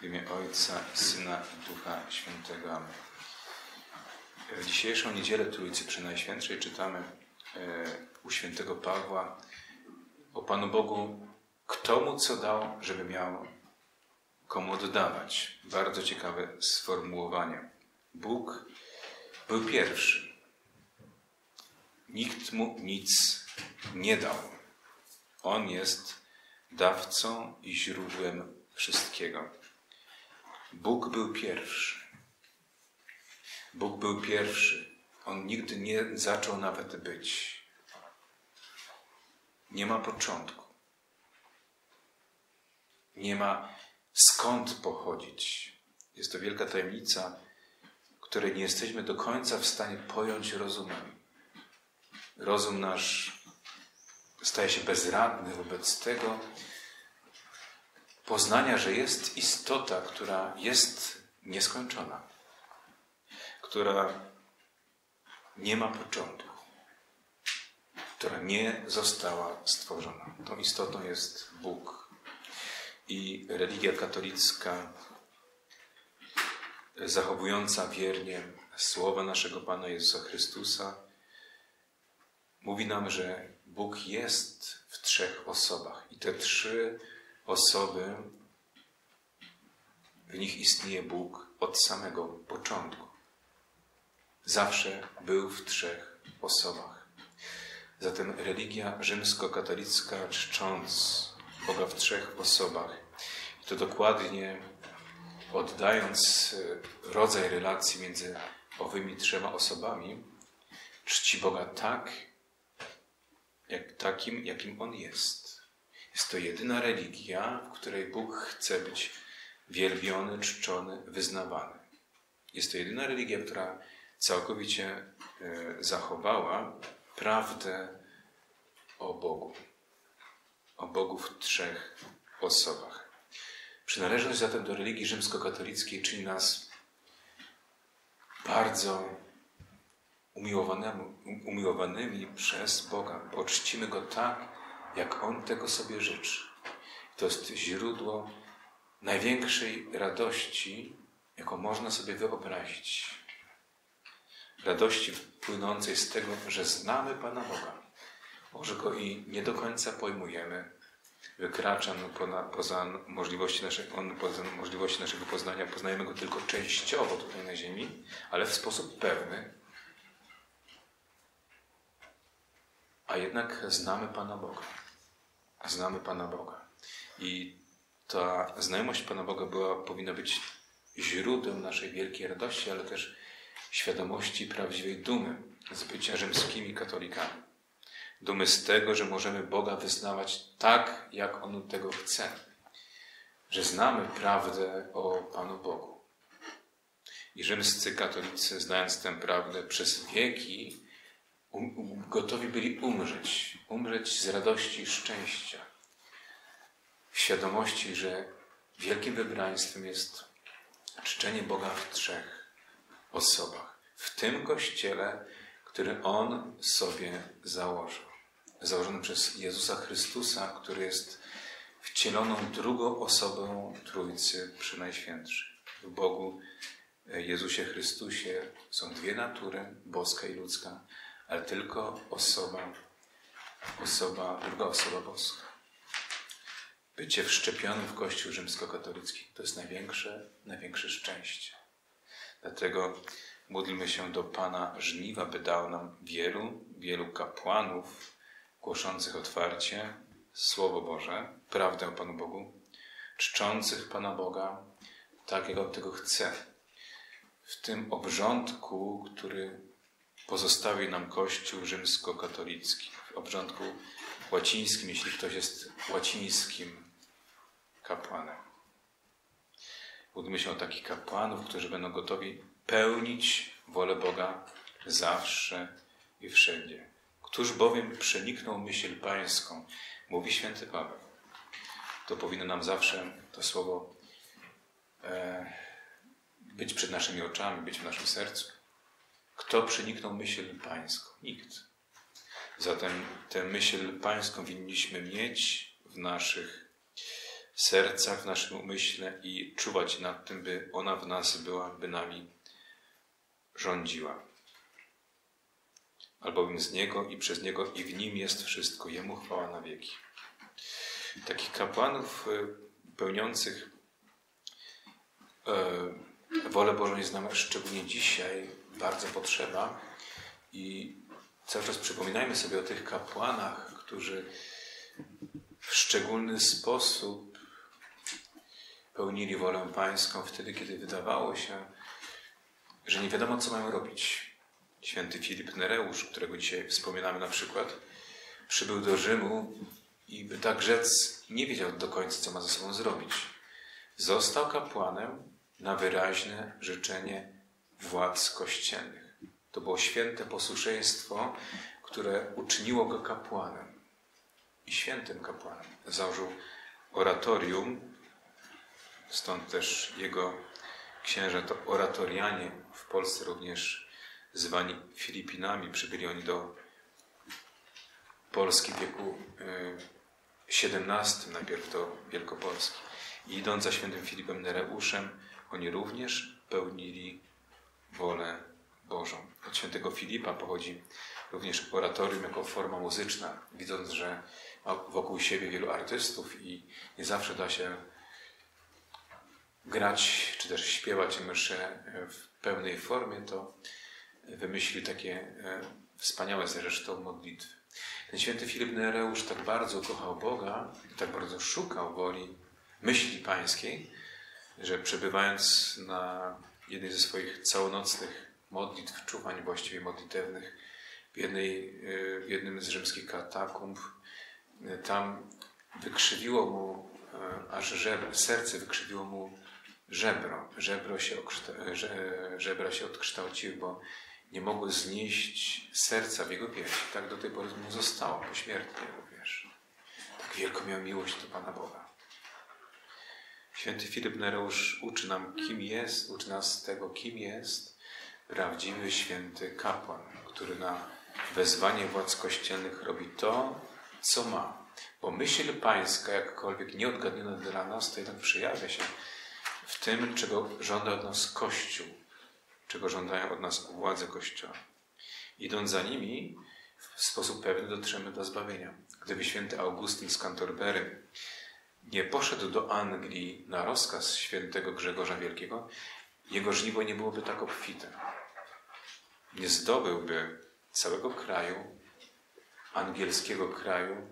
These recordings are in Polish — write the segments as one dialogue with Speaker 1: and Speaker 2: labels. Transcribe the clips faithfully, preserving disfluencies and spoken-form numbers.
Speaker 1: W imię Ojca i Syna i Ducha Świętego. Amen. W dzisiejszą niedzielę Trójcy Przenajświętszej czytamy u świętego Pawła o Panu Bogu, kto mu co dał, żeby miał komu oddawać. Bardzo ciekawe sformułowanie. Bóg był pierwszy. Nikt mu nic nie dał. On jest dawcą i źródłem wszystkiego. Bóg był pierwszy. Bóg był pierwszy. On nigdy nie zaczął nawet być. Nie ma początku. Nie ma skąd pochodzić. Jest to wielka tajemnica, której nie jesteśmy do końca w stanie pojąć rozumem. Rozum nasz staje się bezradny wobec tego poznania, że jest istota, która jest nieskończona, która nie ma początku, która nie została stworzona. Tą istotą jest Bóg. I religia katolicka, zachowująca wiernie słowa naszego Pana Jezusa Chrystusa, mówi nam, że Bóg jest w trzech osobach. I te trzy osoby, w nich istnieje Bóg od samego początku. Zawsze był w trzech osobach. Zatem religia rzymskokatolicka, czcząc Boga w trzech osobach, i to dokładnie oddając rodzaj relacji między owymi trzema osobami, czci Boga tak, jak takim, jakim On jest. Jest to jedyna religia, w której Bóg chce być wielbiony, czczony, wyznawany. Jest to jedyna religia, która całkowicie zachowała prawdę o Bogu. O Bogu w trzech osobach. Przynależność zatem do religii rzymskokatolickiej czyni nas bardzo umiłowanymi przez Boga, bo czcimy Go tak, jak On tego sobie życzy. To jest źródło największej radości, jaką można sobie wyobrazić. Radości płynącej z tego, że znamy Pana Boga. Może Go i nie do końca pojmujemy. Wykracza no poza, poza, możliwości naszego, on poza możliwości naszego poznania. Poznajemy Go tylko częściowo tutaj na ziemi, ale w sposób pewny. A jednak znamy Pana Boga. Znamy Pana Boga. I ta znajomość Pana Boga była, powinna być źródłem naszej wielkiej radości, ale też świadomości prawdziwej dumy z bycia rzymskimi katolikami. Dumy z tego, że możemy Boga wyznawać tak, jak On tego chce. Że znamy prawdę o Panu Bogu. I rzymscy katolicy, znając tę prawdę przez wieki, um, um, gotowi byli umrzeć. Umrzeć z radości i szczęścia. W świadomości, że wielkim wybraństwem jest czczenie Boga w trzech osobach. W tym Kościele, który On sobie założył. Założony przez Jezusa Chrystusa, który jest wcieloną drugą osobą Trójcy Przenajświętszej. W Bogu Jezusie Chrystusie są dwie natury, boska i ludzka, ale tylko osoba, osoba, druga osoba boska. Bycie wszczepionym w Kościół rzymskokatolicki to jest największe, największe szczęście. Dlatego módlmy się do Pana żniwa, by dał nam wielu, wielu kapłanów głoszących otwarcie Słowo Boże, prawdę o Panu Bogu, czczących Pana Boga tak, jak On tego chce. W tym obrządku, który pozostawi nam Kościół rzymskokatolicki. W obrządku łacińskim, jeśli ktoś jest łacińskim kapłanem. Módlmy się o takich kapłanów, którzy będą gotowi pełnić wolę Boga zawsze i wszędzie. Któż bowiem przeniknął myśl pańską, mówi święty Paweł. To powinno nam zawsze to słowo e, być przed naszymi oczami, być w naszym sercu. Kto przeniknął myśl pańską? Nikt. Zatem tę myśl pańską winniśmy mieć w naszych sercach, w naszym umyśle i czuwać nad tym, by ona w nas była, by nami rządziła. Albowiem z Niego i przez Niego i w Nim jest wszystko. Jemu chwała na wieki. Takich kapłanów pełniących e, wolę Bożą jest nam szczególnie dzisiaj bardzo potrzeba i cały czas przypominajmy sobie o tych kapłanach, którzy w szczególny sposób pełnili wolę Pańską wtedy, kiedy wydawało się, że nie wiadomo, co mają robić. Święty Filip Nereusz, którego dzisiaj wspominamy na przykład, przybył do Rzymu i by tak rzec nie wiedział do końca, co ma ze sobą zrobić. Został kapłanem na wyraźne życzenie władz kościelnych. To było święte posłuszeństwo, które uczyniło go kapłanem i świętym kapłanem. Założył oratorium, stąd też jego księża to oratorianie, w Polsce również zwani Filipinami. Przybyli oni do Polski w wieku siedemnastym, najpierw do Wielkopolski. I idąc za świętym Filipem Nereuszem, oni również pełnili wolę Bożą. Od świętego Filipa pochodzi również oratorium jako forma muzyczna, widząc, że ma wokół siebie wielu artystów i nie zawsze da się grać czy też śpiewać msze w pełnej formie, to wymyślił takie wspaniałe zresztą modlitwy. Ten święty Filip Nereusz tak bardzo kochał Boga i tak bardzo szukał woli myśli pańskiej, że przebywając na jednej ze swoich całonocnych modlitw, czuwań właściwie modlitewnych w, jednej, w jednym z rzymskich katakumb, tam wykrzywiło mu aż żebro, serce wykrzywiło mu żebro. Żebro się okszta- żebra się odkształciły, bo nie mogły znieść serca w jego piersi. Tak do tej pory mu zostało pośmiertnie również. Tak wielką miał miłość do Pana Boga. Święty Filip Nereusz uczy nam, kim jest, uczy nas tego, kim jest prawdziwy święty kapłan, który na wezwanie władz kościelnych robi to, co ma. Bo myśl pańska, jakkolwiek nieodgadniona dla nas, to jednak przejawia się w tym, czego żąda od nas Kościół, czego żądają od nas władze Kościoła. Idąc za nimi, w sposób pewny dotrzemy do zbawienia. Gdyby święty Augustyn z Canterbury nie poszedł do Anglii na rozkaz świętego Grzegorza Wielkiego, jego żniwo nie byłoby tak obfite. Nie zdobyłby całego kraju, angielskiego kraju,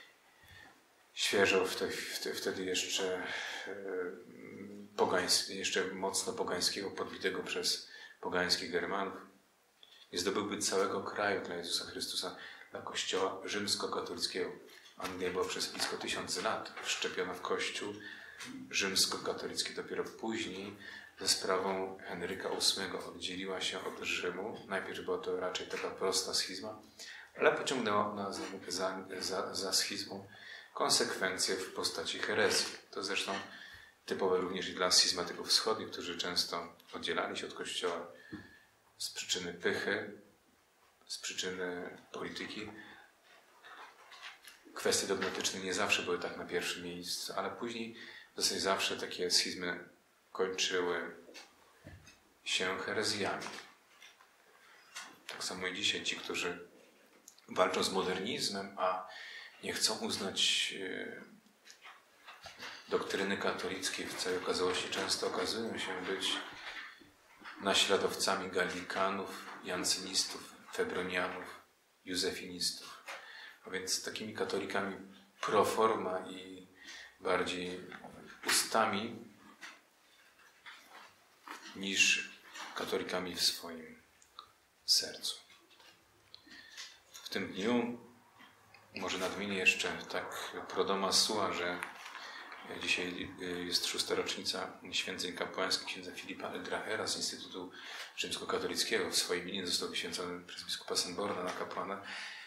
Speaker 1: świeżo wtedy jeszcze pogańskiego, jeszcze mocno pogańskiego, podbitego przez pogańskich Germanów. Nie zdobyłby całego kraju dla Jezusa Chrystusa, dla Kościoła rzymskokatolickiego. Anglia była przez blisko tysiące lat wszczepiona w Kościół rzymskokatolicki. Dopiero później za sprawą Henryka ósmego oddzieliła się od Rzymu. Najpierw była to raczej taka prosta schizma, ale pociągnęła ona za, za, za, za schizmą konsekwencje w postaci herezji. To zresztą typowe również i dla schizmatyków wschodnich, którzy często oddzielali się od Kościoła z przyczyny pychy, z przyczyny polityki. Kwestie dogmatyczne nie zawsze były tak na pierwszym miejscu, ale później w zasadzie zawsze takie schizmy kończyły się herezjami. Tak samo i dzisiaj ci, którzy walczą z modernizmem, a nie chcą uznać doktryny katolickiej w całej okazałości, często okazują się być naśladowcami Gallikanów, Jansynistów, Febronianów, Józefinistów. A więc takimi katolikami pro forma i bardziej ustami niż katolikami w swoim sercu. W tym dniu może nadmienię jeszcze tak pro domo sua, że dzisiaj jest szósta rocznica święceń kapłańskich księdza Filipa Eldrachera z Instytutu Rzymskokatolickiego. W swojej imieniu został wyświęcony przez biskupa Sanborna na kapłana.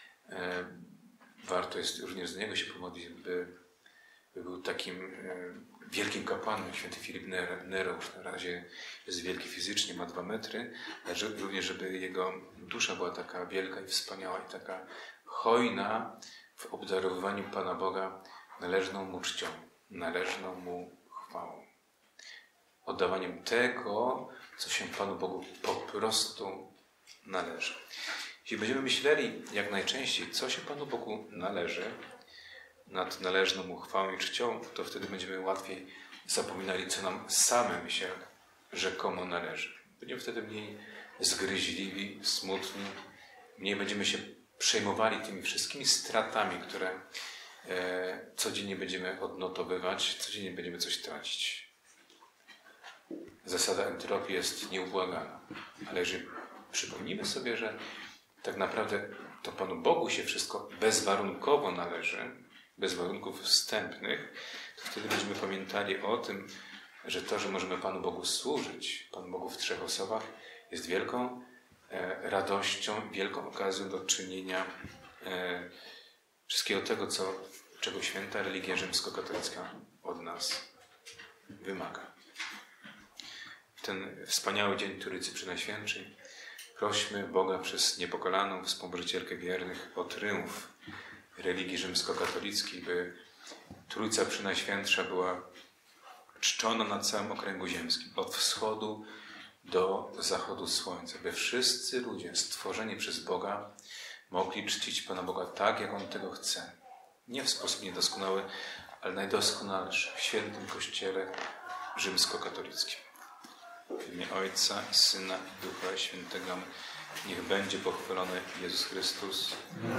Speaker 1: Warto jest również do niego się pomodlić, by, by był takim wielkim kapłanem jak święty Filip Nereusz. Na razie jest wielki fizycznie, ma dwa metry, ale również, żeby jego dusza była taka wielka i wspaniała i taka hojna w obdarowywaniu Pana Boga należną mu czcią. należną Mu chwałą. Oddawaniem tego, co się Panu Bogu po prostu należy. Jeśli będziemy myśleli jak najczęściej, co się Panu Bogu należy, nad należną Mu chwałą i czcią, to wtedy będziemy łatwiej zapominali, co nam samym się rzekomo należy. Będziemy wtedy mniej zgryźliwi, smutni, mniej będziemy się przejmowali tymi wszystkimi stratami, które e, codziennie będziemy odnotowywać, codziennie będziemy coś tracić. Zasada entropii jest nieubłagana, ale jeżeli przypomnimy sobie, że tak naprawdę to Panu Bogu się wszystko bezwarunkowo należy, bez warunków wstępnych, to wtedy będziemy pamiętali o tym, że to, że możemy Panu Bogu służyć, Panu Bogu w trzech osobach, jest wielką e, radością, wielką okazją do czynienia e, wszystkiego tego, co, czego święta religia rzymskokatolicka od nas wymaga. W ten wspaniały dzień Trójcy Przenajświętszej prośmy Boga przez niepokalaną współbrzycielkę wiernych o triumf religii rzymskokatolickiej, by Trójca Przenajświętsza była czczona na całym okręgu ziemskim, od wschodu do zachodu słońca, by wszyscy ludzie stworzeni przez Boga mogli czcić Pana Boga tak, jak On tego chce. Nie w sposób niedoskonały, ale najdoskonalszy w świętym Kościele rzymskokatolickim. W imię Ojca i Syna i Ducha Świętego niech będzie pochwalony Jezus Chrystus.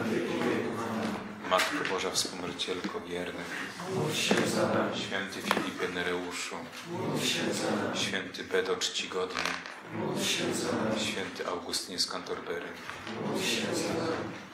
Speaker 1: Matko Boża, wspomożycielko wiernych, święty Filipie Nereuszu, święty Bedo Czcigodny, święty Augustyn z Canterbury,